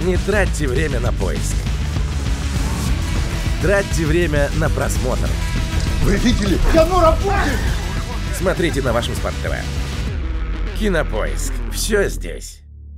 Не тратьте время на поиск. Тратьте время на просмотр. Вы видели? Оно работает! Смотрите на вашем Смарт-ТВ. Кинопоиск. Все здесь.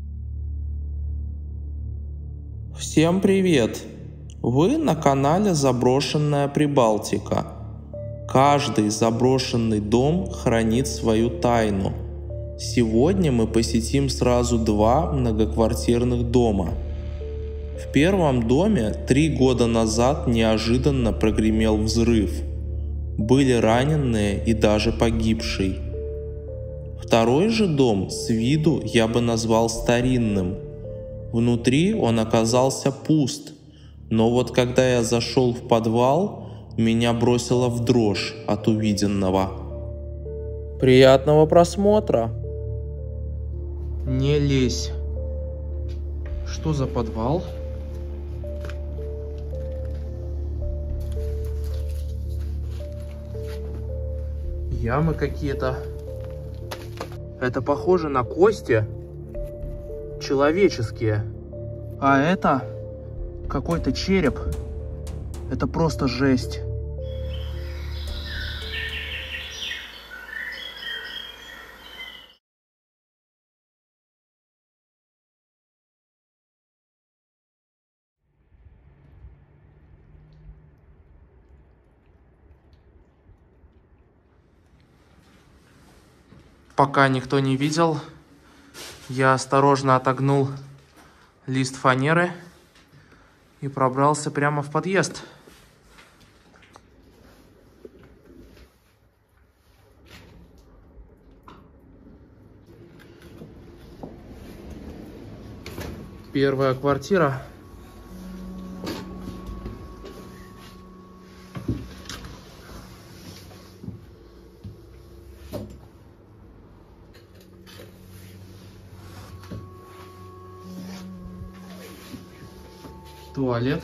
Всем привет! Вы на канале Заброшенная Прибалтика. Каждый заброшенный дом хранит свою тайну. Сегодня мы посетим сразу 2 многоквартирных дома. В первом доме 3 года назад неожиданно прогремел взрыв. Были раненые и даже погибший. Второй же дом с виду я бы назвал старинным. Внутри он оказался пуст, но вот когда я зашел в подвал, меня бросило в дрожь от увиденного. Приятного просмотра! Не лезь. Что за подвал? Ямы какие-то. Это похоже на кости человеческие. А это какой-то череп. Это просто жесть. Пока никто не видел, я осторожно отогнул лист фанеры и пробрался прямо в подъезд. Первая квартира. Туалет.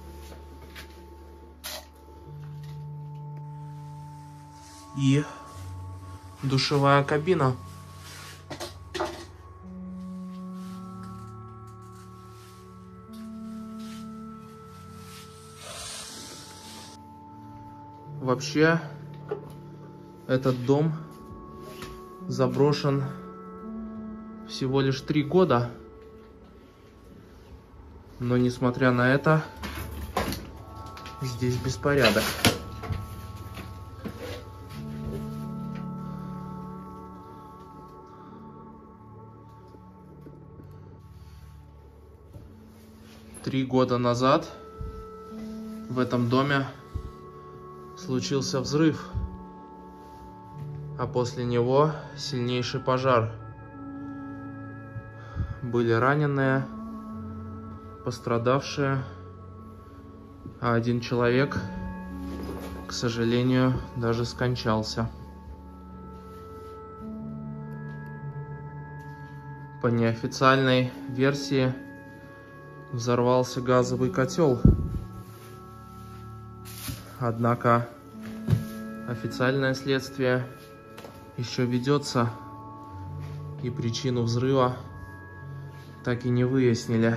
И душевая кабина. Вообще, этот дом заброшен всего лишь 3 года. Но несмотря на это, здесь беспорядок. Три года назад в этом доме случился взрыв, а после него сильнейший пожар. Были раненые, пострадавшие, а один человек, к сожалению, даже скончался. По неофициальной версии, взорвался газовый котел. Однако официальное следствие еще ведется, и причину взрыва так и не выяснили.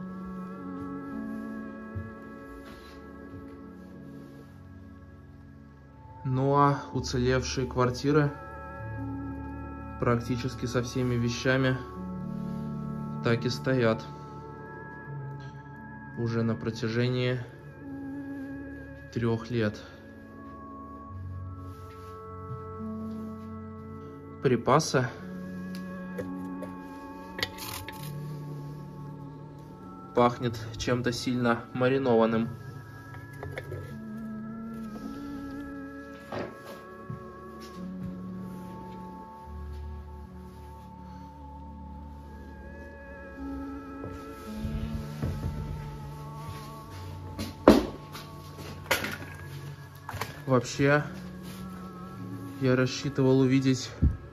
Ну а уцелевшие квартиры практически со всеми вещами так и стоят уже на протяжении 3 лет. Припасы. Пахнет чем-то сильно маринованным. Вообще, я рассчитывал увидеть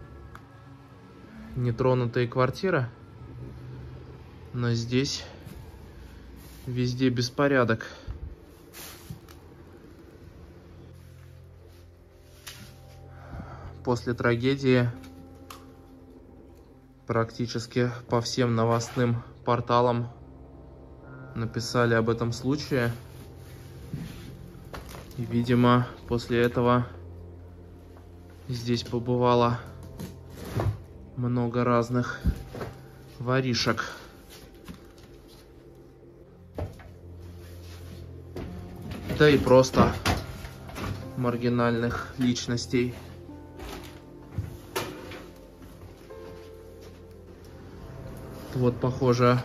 нетронутые квартиры, но здесь везде беспорядок. После трагедии практически по всем новостным порталам написали об этом случае. И, видимо, после этого здесь побывало много разных воришек. Да и просто маргинальных личностей. Вот, похоже,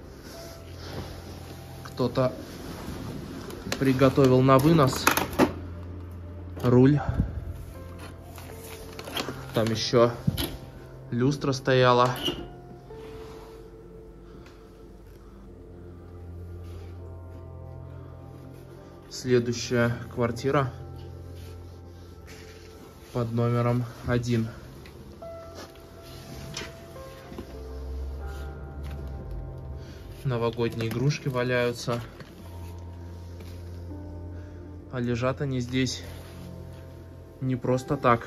кто-то приготовил на вынос руль. Там еще люстра стояла. Следующая квартира под номером 1. Новогодние игрушки валяются. А лежат они здесь не просто так.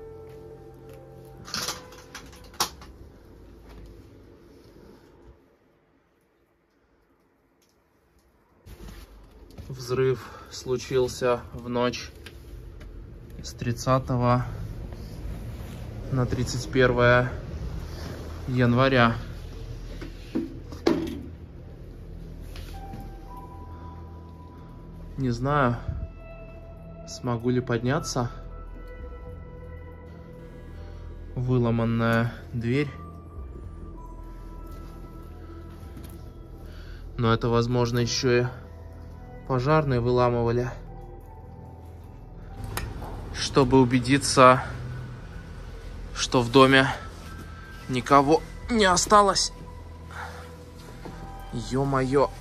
Взрыв случился в ночь с 30 на 31 января. Не знаю, смогу ли подняться. Выломанная дверь. Но это, возможно, еще и пожарные выламывали, чтобы убедиться, что в доме никого не осталось. Ё-моё.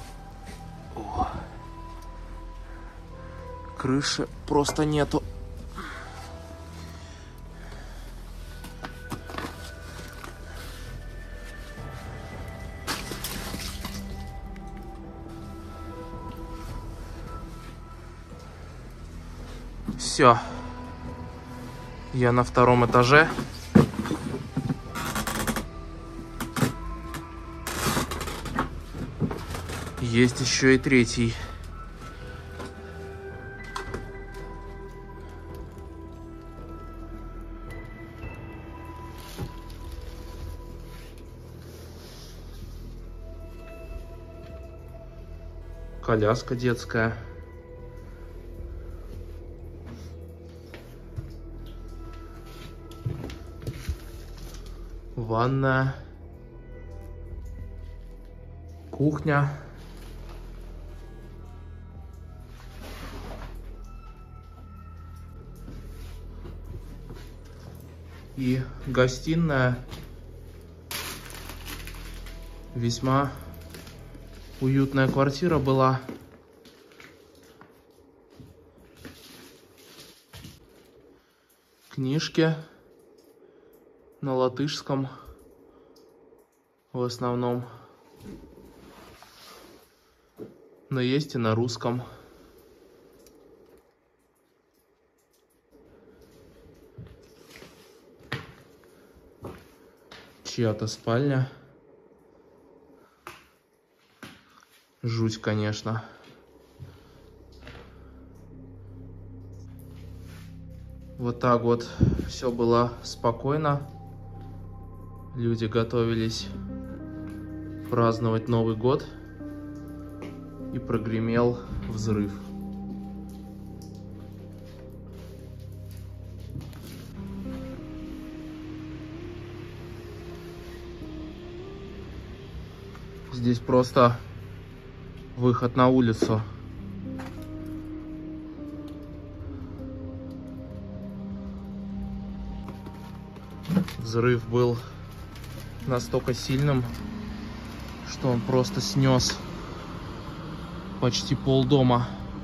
Крыши просто нету. Все. Я на 2-м этаже. Есть еще и 3-й. Коляска детская. Ванная. Кухня. И гостиная. Весьма уютная квартира была. Книжки на латышском в основном, но есть и на русском. Чья-то спальня. Жуть, конечно. Вот так вот все было спокойно. Люди готовились праздновать Новый год. И прогремел взрыв. Здесь просто выход на улицу. Взрыв был настолько сильным, что он просто снес почти полдома.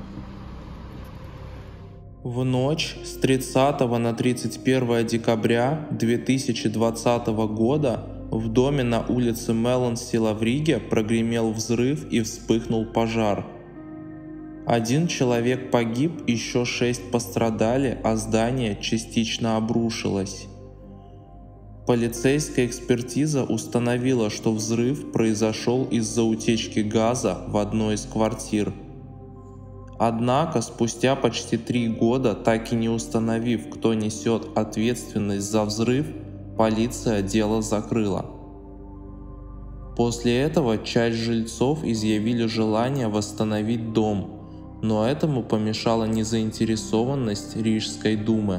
В ночь с 30 на 31 декабря 2020 года в доме на улице Мелонсила в Риге прогремел взрыв и вспыхнул пожар. 1 человек погиб, еще 6 пострадали, а здание частично обрушилось. Полицейская экспертиза установила, что взрыв произошел из-за утечки газа в одной из квартир. Однако, спустя почти 3 года, так и не установив, кто несет ответственность за взрыв, полиция дело закрыла. После этого часть жильцов изъявили желание восстановить дом, но этому помешала незаинтересованность Рижской думы.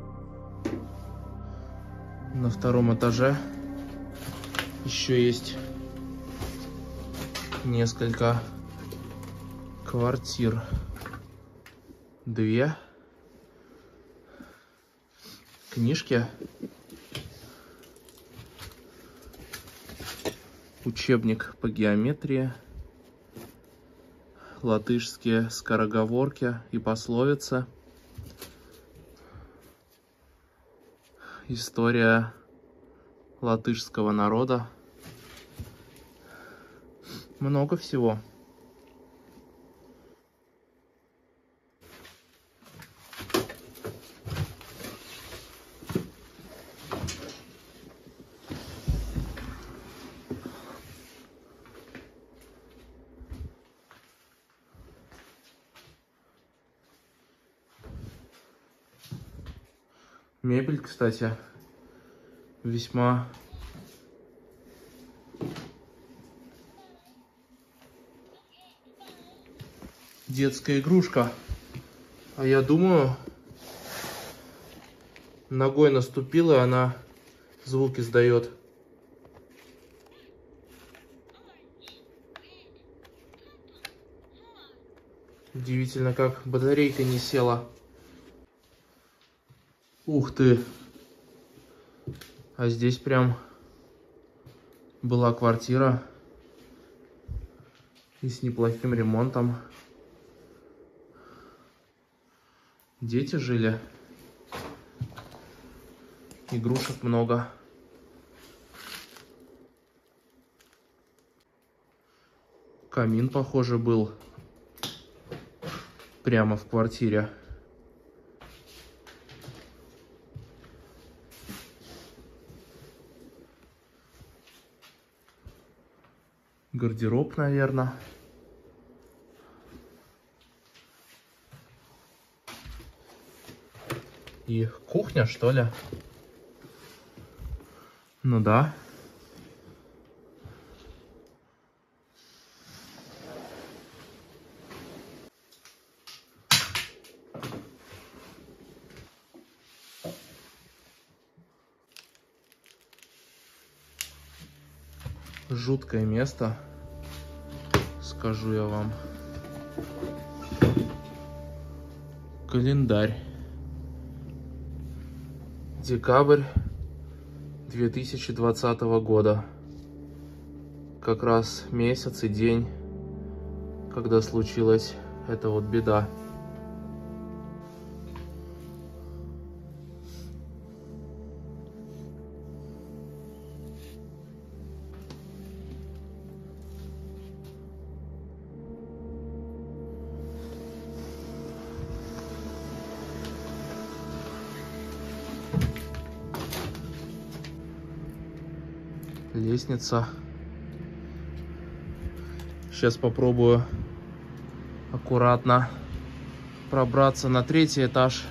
На втором этаже еще есть несколько квартир. 2 книжки, учебник по геометрии, латышские скороговорки и пословицы, история латышского народа. Много всего. Мебель, кстати, весьма детская игрушка. А я думаю, ногой наступила, и она звуки издает. Удивительно, как батарейка не села. Ух ты! А здесь прям была квартира и с неплохим ремонтом. Дети жили. Игрушек много. Камин, похоже, был прямо в квартире. Гардероб, наверное. И кухня, что ли? Ну да. Жуткое место, скажу я вам. Календарь. Декабрь 2020 года. Как раз месяц и день, когда случилась эта вот беда. Лестница. Сейчас попробую аккуратно пробраться на 3-й этаж.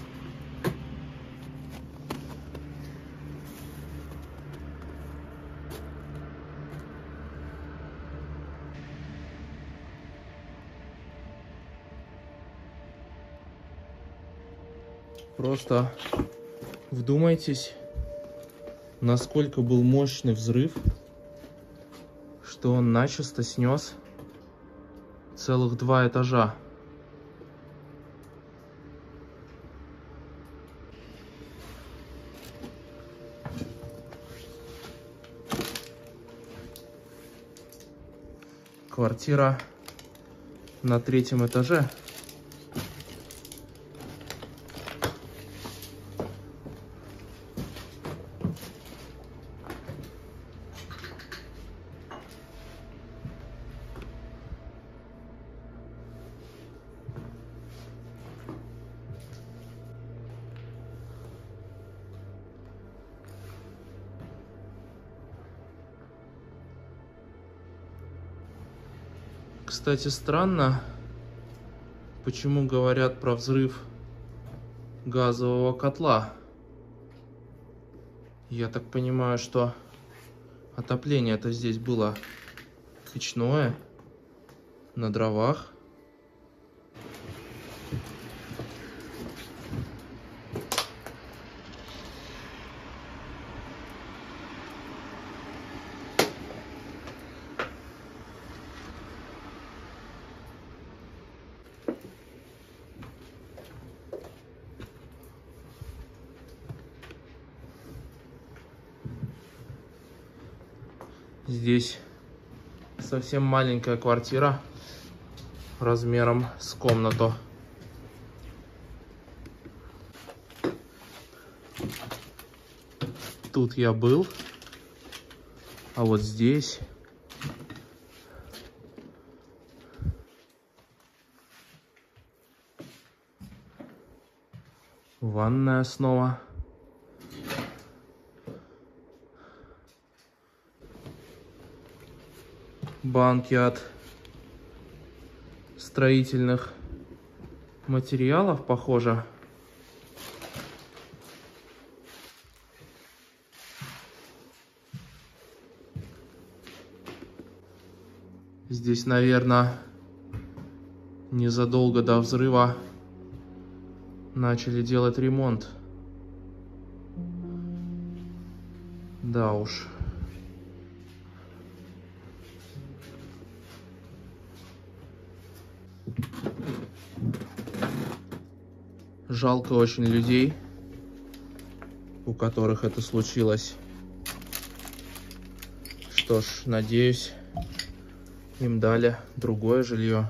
Просто вдумайтесь, насколько был мощный взрыв, что он начисто снес целых 2 этажа. Квартира на 3-м этаже. Кстати, странно, почему говорят про взрыв газового котла. Я так понимаю, что отопление-то здесь было печное, на дровах. Здесь совсем маленькая квартира размером с комнату. Тут я был, а вот здесь ванная снова. Банки от строительных материалов, похоже. Здесь, наверное, незадолго до взрыва начали делать ремонт. Да уж. Жалко очень людей, у которых это случилось. Что ж, надеюсь, им дали другое жилье.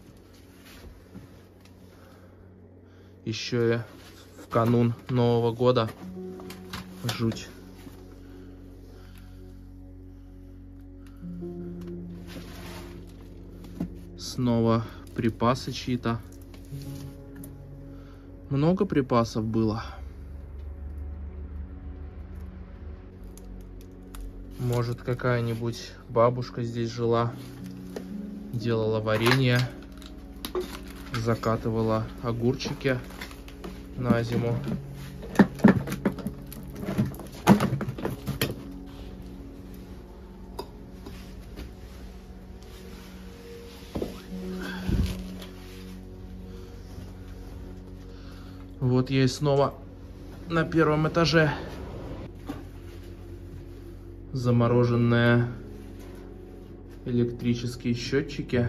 Еще и в канун Нового года. Жуть. Снова припасы чьи-то. Много припасов было. Может, какая-нибудь бабушка здесь жила, делала варенье, закатывала огурчики на зиму. Вот я и снова на первом этаже. Замороженные электрические счетчики.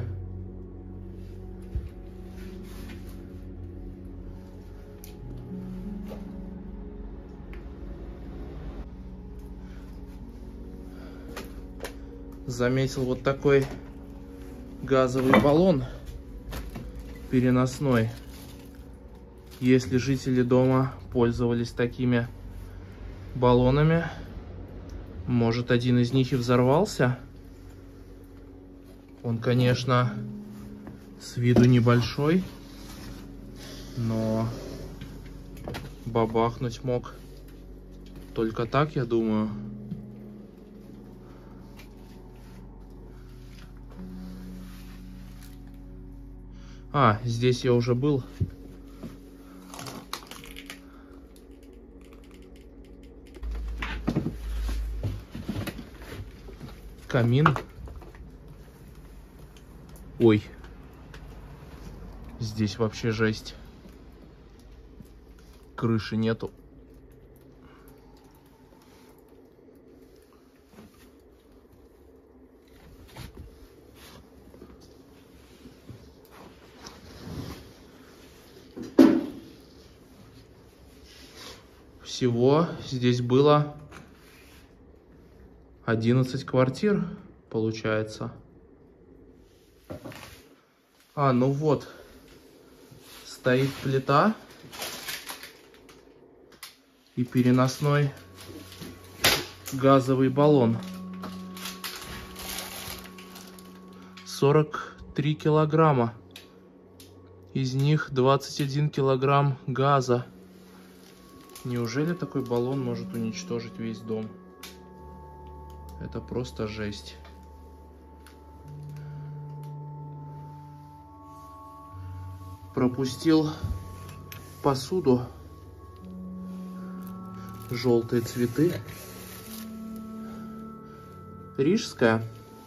Заметил вот такой газовый баллон переносной. Если жители дома пользовались такими баллонами, может, один из них и взорвался. Он, конечно, с виду небольшой, но бабахнуть мог только так, я думаю. А, здесь я уже был. Камин. Ой. Здесь вообще жесть. Крыши нету. Всего здесь было 11 квартир, получается. А, ну вот. Стоит плита и переносной газовый баллон. 43 килограмма. Из них 21 килограмм газа. Неужели такой баллон может уничтожить весь дом? Это просто жесть. Пропустил посуду. Желтые цветы. Рижская.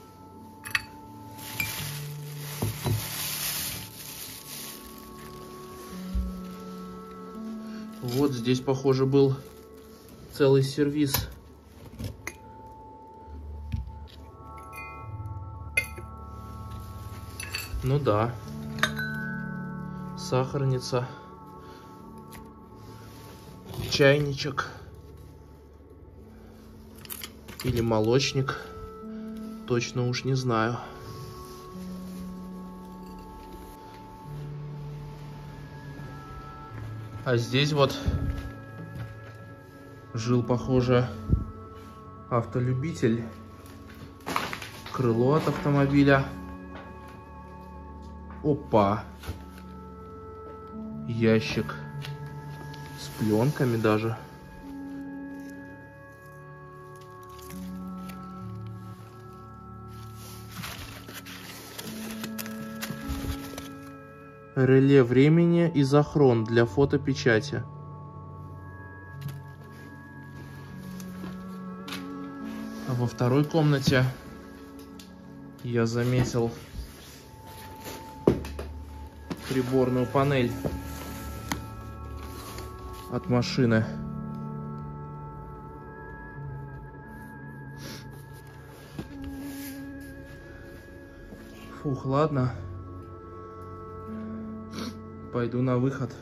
Вот здесь, похоже, был целый сервиз. Ну да. Сахарница. Чайничек. Или молочник. Точно уж не знаю. А здесь вот жил, похоже, автолюбитель. Крыло от автомобиля. Опа! Ящик с пленками даже. Реле времени и захрон для фотопечати. А во второй комнате я заметил приборную панель от машины. Фух, ладно. Пойду на выход.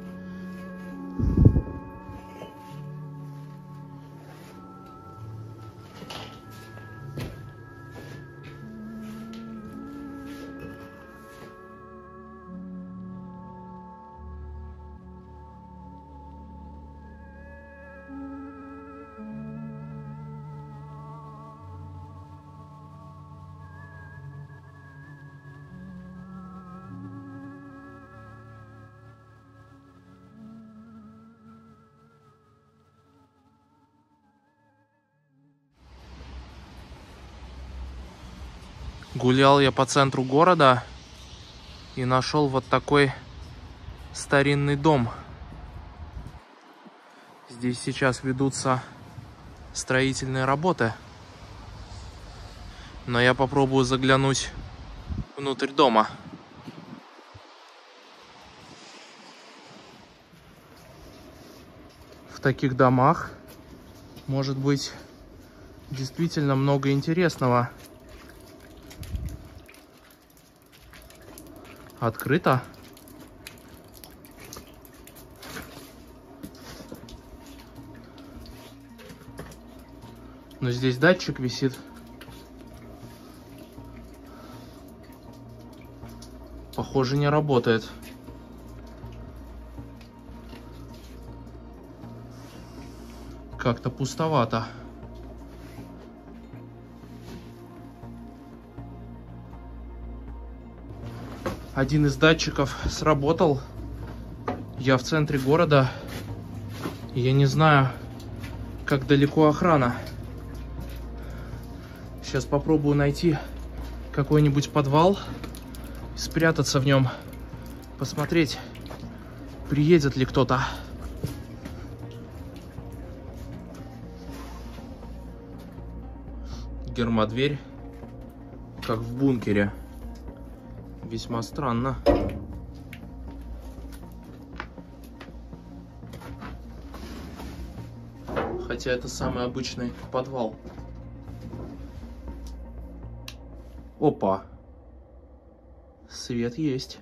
Гулял я по центру города и нашел вот такой старинный дом. Здесь сейчас ведутся строительные работы. Но я попробую заглянуть внутрь дома. В таких домах может быть действительно много интересного. Открыто. Но здесь датчик висит. Похоже, не работает. Как-то пустовато. Один из датчиков сработал. Я в центре города. Я не знаю, как далеко охрана. Сейчас попробую найти какой-нибудь подвал, спрятаться в нем, посмотреть, приедет ли кто-то. Гермодверь, как в бункере. Весьма странно. Хотя это самый обычный подвал. Опа! Свет есть.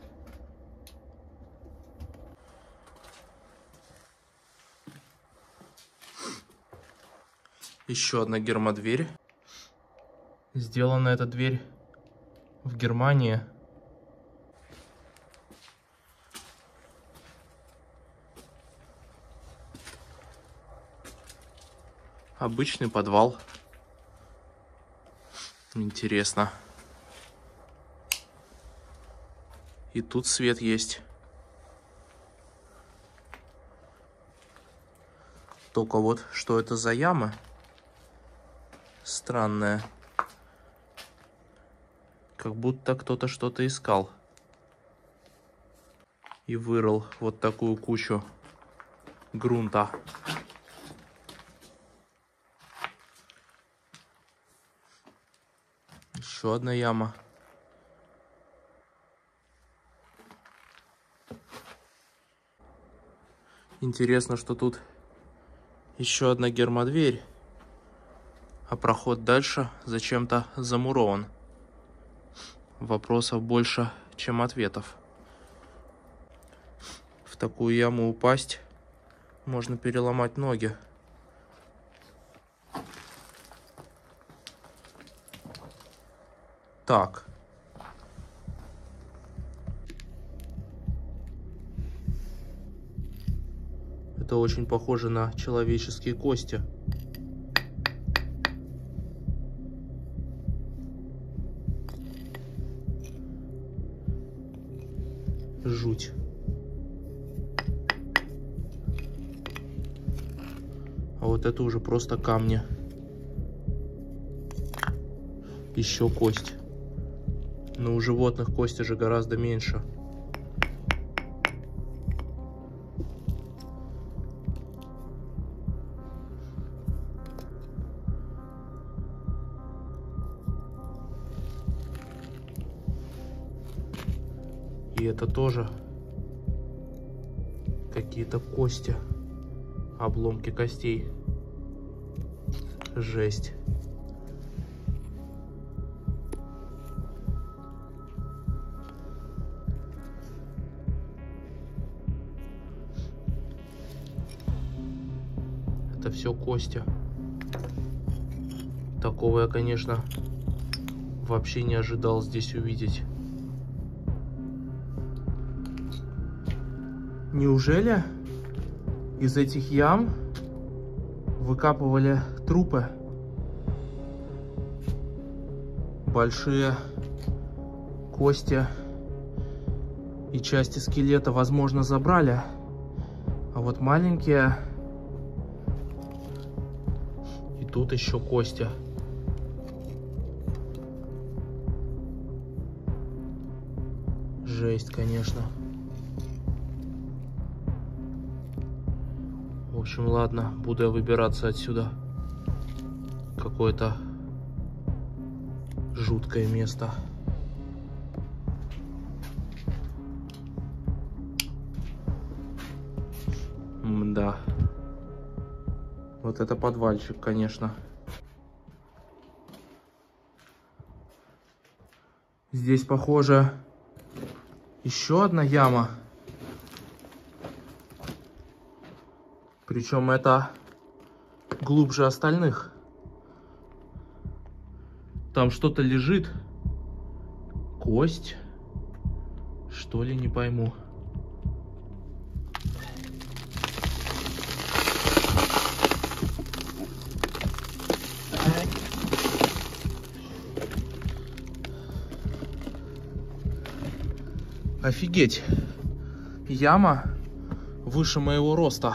Еще одна гермодверь. Сделана эта дверь в Германии. Обычный подвал. Интересно. И тут свет есть. Только вот, что это за яма? Странная. Как будто кто-то что-то искал. и вырыл вот такую кучу грунта. Еще одна яма. Интересно, что тут еще одна гермодверь, а проход дальше зачем-то замурован. Вопросов больше, чем ответов. В такую яму упасть можно переломать ноги. Так. Это очень похоже на человеческие кости. Жуть. А вот это уже просто камни. Еще кость. Но у животных кости же гораздо меньше. И это тоже какие-то кости, обломки костей. Жесть. Это все кости. Такого я, конечно, вообще не ожидал здесь увидеть. Неужели из этих ям выкапывали трупы? Большие кости и части скелета, возможно, забрали, а вот маленькие... И тут еще кости. Жесть, конечно. В общем, ладно, буду я выбираться отсюда. Какое-то жуткое место. Мда. Вот это подвальчик, конечно. Здесь, похоже, еще одна яма. Причем это глубже остальных. Там что-то лежит. Кость. Что ли, не пойму. Офигеть. Яма выше моего роста.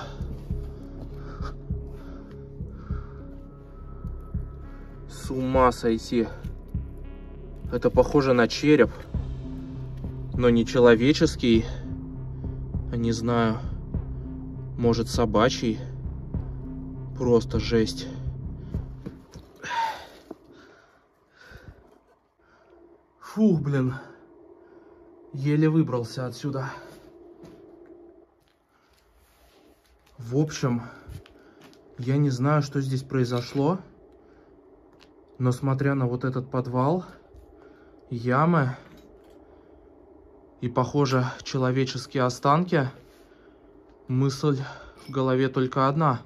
С ума сойти. Это похоже на череп, но не человеческий, а не знаю, может, собачий. Просто жесть. Фух, блин. Еле выбрался отсюда. В общем, я не знаю, что здесь произошло, но смотря на вот этот подвал, ямы и, похоже, человеческие останки, мысль в голове только одна.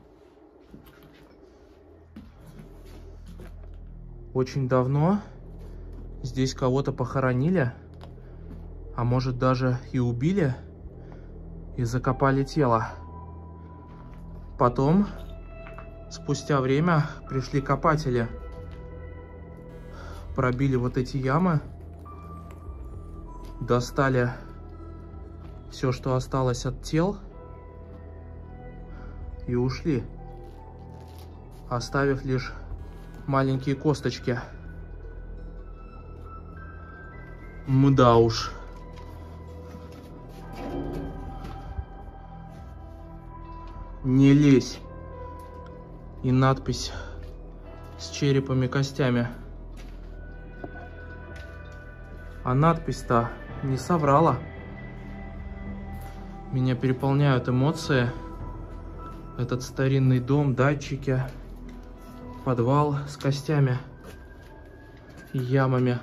Очень давно здесь кого-то похоронили, а может, даже и убили, и закопали тело. Потом, спустя время, пришли копатели, пробили вот эти ямы, достали все, что осталось от тел, и ушли, оставив лишь маленькие косточки. Мда уж. «Не лезь». И надпись с черепом и костями. А надпись-то не соврала. Меня переполняют эмоции. Этот старинный дом, датчики, подвал с костями и ямами.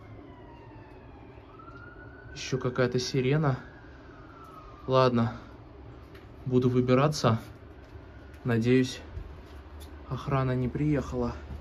Еще какая-то сирена. Ладно, буду выбираться. Надеюсь, охрана не приехала.